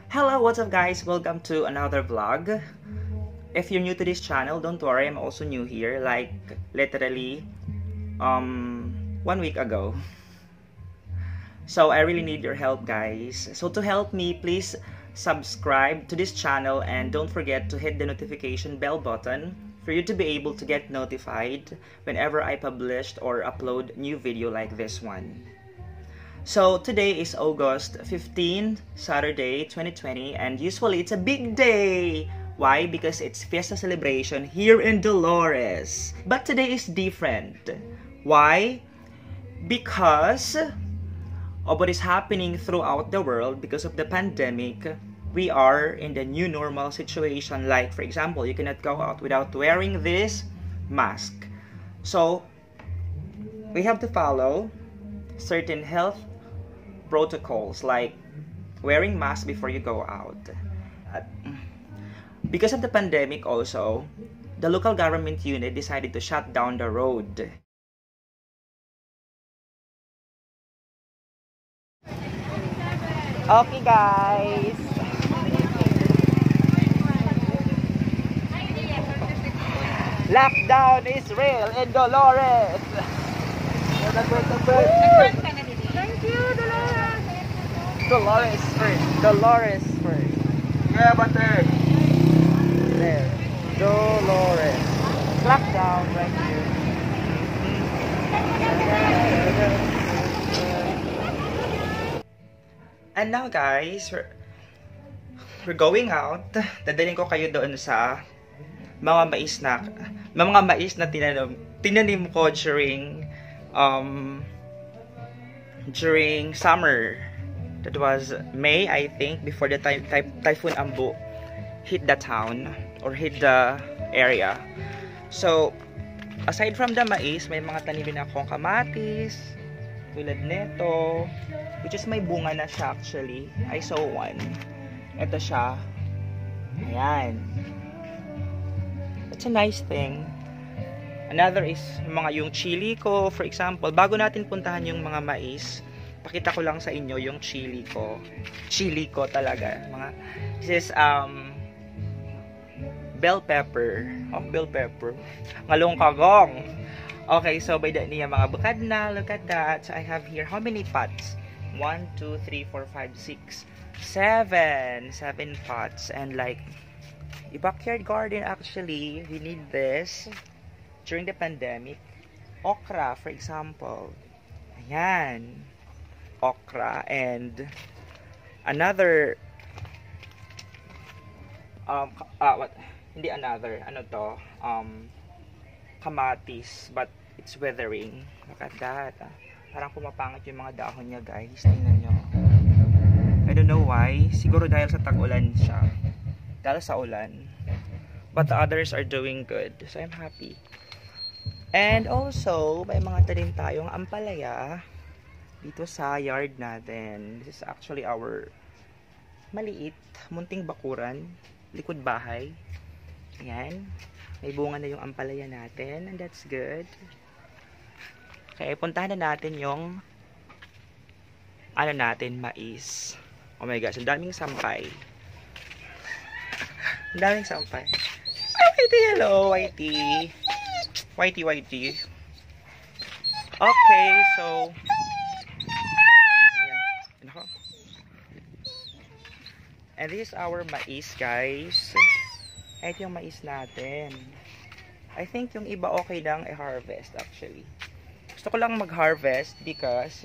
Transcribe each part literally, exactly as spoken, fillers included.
Hello, what's up guys? Welcome to another vlog. If you're new to this channel, don't worry, I'm also new here, like literally um one week ago. So I really need your help guys. So to help me, please subscribe to this channel and don't forget to hit the notification bell button for you to be able to get notified whenever I published or upload new video like this one. So today is August fifteenth, Saturday, twenty twenty, and usually it's a big day. Why? Because it's Fiesta celebration here in Dolores. But today is different. Why? Because of what is happening throughout the world because of the pandemic. We are in the new normal situation. Like, for example, you cannot go out without wearing this mask. So, we have to follow certain health protocols like wearing mask before you go out. Uh, because of the pandemic also, the local government unit decided to shut down the road. Okay guys. Lockdown is real in Dolores. Thank you, Dolores. Dolores first. Dolores first. Yeah, butter. There. Dolores. Lockdown right here. And now guys, we're, we're going out. Dadalhin ko kayo doon sa mga mais na mga mais na tinanim, tinanim ko during um during summer. That was May, I think, before the ty ty typhoon Ambu hit the town or hit the area. So aside from the mais, may mga tanim din akong kamatis tulad neto, which is may bunga na siya actually. I saw one. Ito siya. Ayan. It's a nice thing. Another is mga yung chili ko, for example. Bago natin puntahan yung mga mais, pakita ko lang sa inyo yung chili ko. Chili ko talaga. Mga, this is um bell pepper. Oh, bell pepper. Ngalong kagong. Okay, so by the niya mga bukad na. Look at that. So I have here how many pots? One, two, three, four, five, six, seven. Seven pots. And like a backyard garden actually, we need this during the pandemic. Okra, for example. Ayan. Okra. And another um, uh, what? Hindi another. Ano to? Um, kamatis. But it's weathering. Look at that. Ah. Parang pumapangit yung mga dahon niya, guys. Tingnan nyo. I don't know why. Siguro dahil sa tag-ulan siya. Dahil sa ulan. But the others are doing good. So I'm happy. And also, may mga tanim tayong ampalaya dito sa yard natin. This is actually our maliit, munting bakuran, likod bahay. Ayan. May bunga na yung ampalaya natin. And that's good. Okay, puntahan na natin yung ano natin, mais. Oh my gosh, ang daming sampay. Ang daming sampay. Ay, Whitey, hello, Whitey. Whitey, Whitey. Okay, so ayan. And this is our mais, guys. Ito yung mais natin. I think yung iba okay lang i-harvest actually. Gusto ko lang mag-harvest because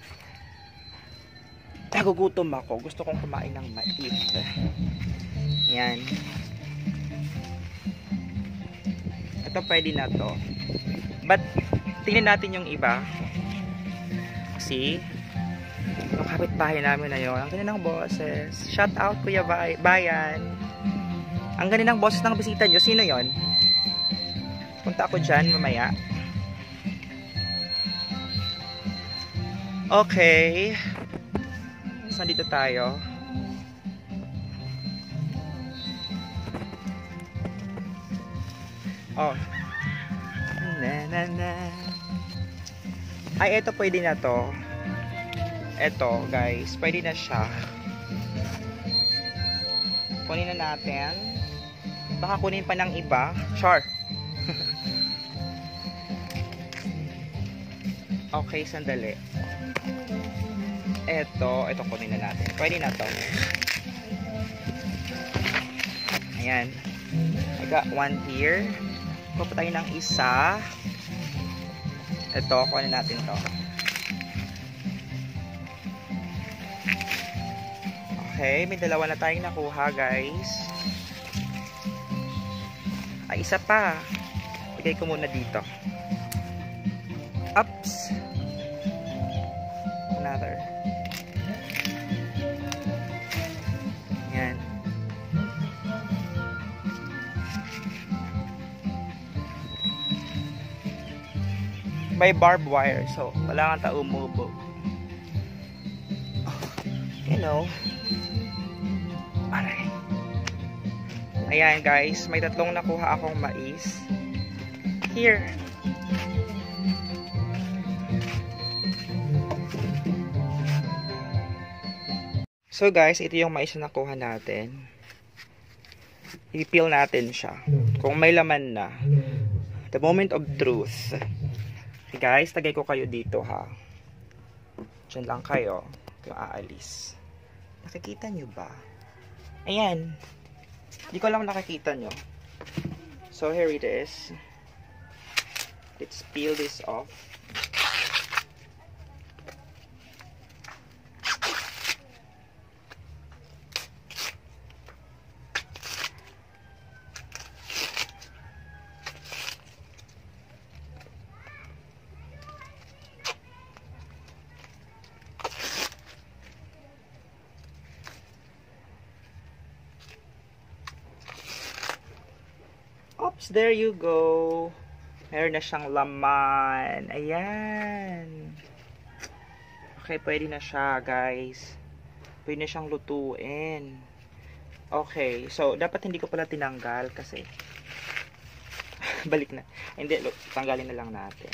nagugutom ako. Gusto kong kumain ng mais. Yan. Ito pwede na to. But tingnan natin yung iba. See? Yung kapitbahay namin na yun. Ang ganda ng boses. Shout out Kuya Bay Bayan. Ang ganda ng boses ng bisita nyo. Sino yon? Punta ako dyan mamaya. Okay. So, dito tayo. Oh. Na na na. Ay, ito pwede na to. Ito, guys. Pwede na siya. Kunin na natin. Baka kunin pa ng iba. Char. Okay, sandali. Eto, ito kunin na natin. Pwede na to. Ayan. I got one here. Pupunta tayo ng isa. Ito, kunin natin to. Okay, may dalawa na tayong nakuha, guys. Ay, isa pa. Bigay ko muna dito. Ups. Another. Yan. May barbed wire, so wala kang ta umubo. You know. Aray. Ayan guys, may tatlong nakuha akong mais. Here. So guys, ito yung mais na nakuha natin. I-peel natin siya. Kung may laman na. The moment of truth. Okay guys, tagay ko kayo dito ha. Diyan lang kayo. Yung aalis. Nakikita nyo ba? Ayan. Hindi ko alam kung nakikita nyo. So here it is. Let's peel this off. Oops, there you go. Meron na siyang laman. Ayan. Okay, pwede na siya, guys. Pwede na siyang lutuin. Okay, so, dapat hindi ko pala tinanggal kasi balik na. Hindi, look, tanggalin na lang natin.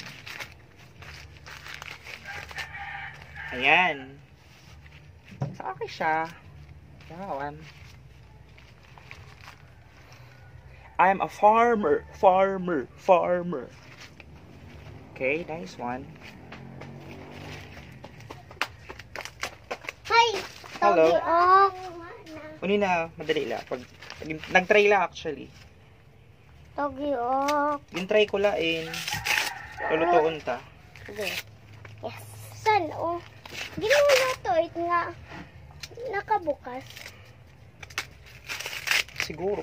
Ayan. So, okay siya. Wow, um, I'm a farmer, farmer, farmer. Okay, nice one. Hi! Hello. Oh. Kunin na, madali lang. Pag, nag-try lang actually. Togi oh. Yung try ko lain. Lulutuon ta. Okay. Yes. San oh. Ginawa na to. Ito nga. Nakabukas. Siguro.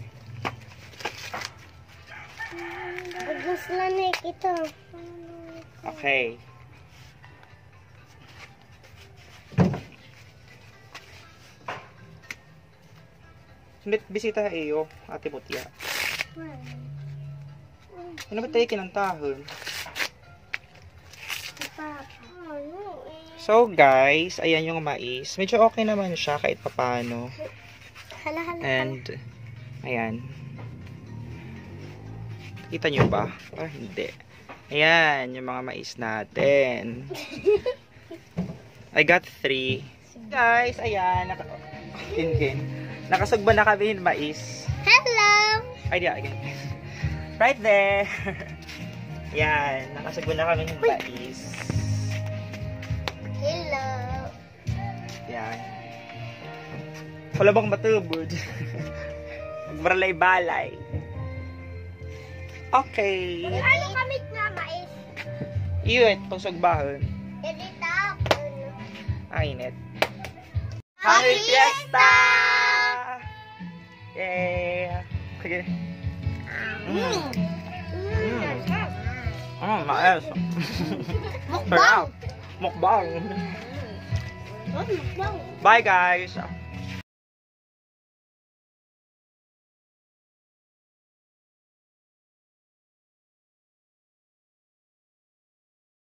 Agos na na ito. Okay. Hindi, bisita iyo, ate Putya. Ano ba tayo kinantahon? So guys, ayan yung mais. Medyo okay naman siya kahit papano. Hala, hala, And, ayan. Kita nyo ba? Ah, hindi. Ayan, yung mga mais natin. I got three. Guys, ayan. Naka Kin-kin. Nakasugba na kami yung mais. Hello! Ay, di, again. Right there. Ayan, nakasugba na kami yung mais. Hello! Ayan. Wala bang matubod? Magbaralay-balay. Okay. Ano kamit nga mais? Iyon, pagsugbahan. Edita. Ang init. Happy Fiesta! Yay! Okay. Mm. Mm. Mm, maes. Mukbang! Mukbang. Mukbang! Bye guys!